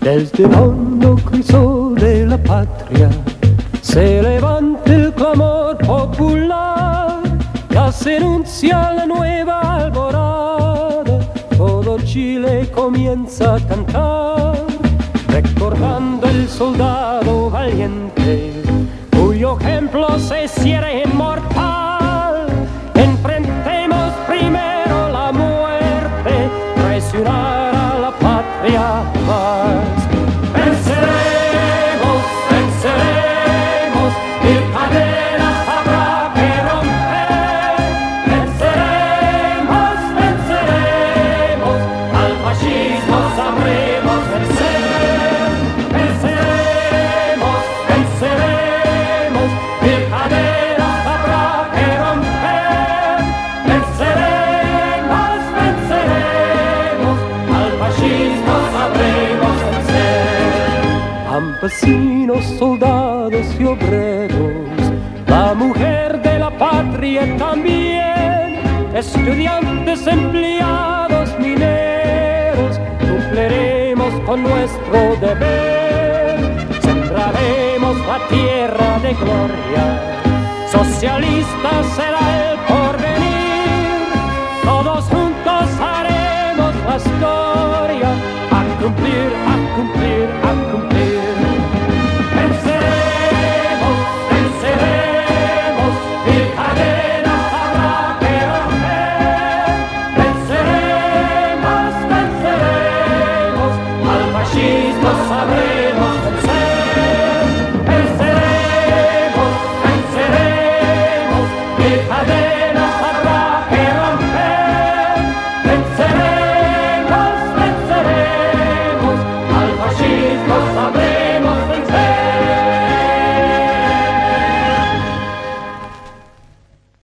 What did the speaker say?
Desde el hondo crisol de la patria se levanta el clamor popular, ya se anuncia la nueva alborada, todo Chile comienza a cantar, recordando el soldado valiente, cuyo ejemplo se hiciera inmortal. Enfrentemos primero la muerte, traicionar a la patria más. Venceremos, venceremos, mil cadenas habrá que romper. Venceremos, venceremos, al fascismo sabremos vencer. Venceremos, venceremos, mil cadenas habrá que romper. Venceremos, venceremos, al fascismo sabremos vencer. Campesinos, soldados y obreros, la mujer de la patria también, estudiantes, empleados, mineros, cumpliremos con nuestro deber, sembraremos la tierra de gloria, socialista será el